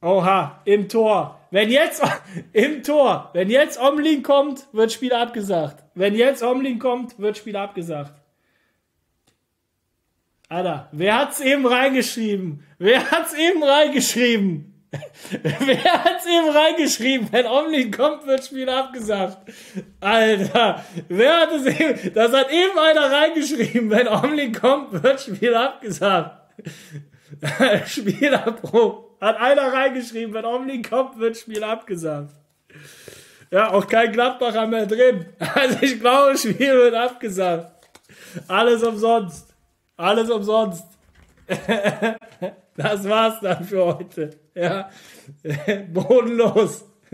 Oha, im Tor. Wenn jetzt Omlin kommt, wird Spiel abgesagt. Wenn jetzt Omlin kommt, wird Spiel abgesagt. Alter, wer hat's eben reingeschrieben? Wer hat's eben reingeschrieben? Wenn Omlin kommt, wird Spiel abgesagt. Alter, wer hat es eben? Das hat eben einer reingeschrieben. Wenn Omlin kommt, wird Spiel abgesagt. Spielabbruch. Hat einer reingeschrieben, wenn Omlin kommt, wird Spiel abgesagt. Ja, auch kein Gladbacher mehr drin. Also ich glaube, Spiel wird abgesagt. Alles umsonst. Alles umsonst. Das war's dann für heute. Ja, bodenlos.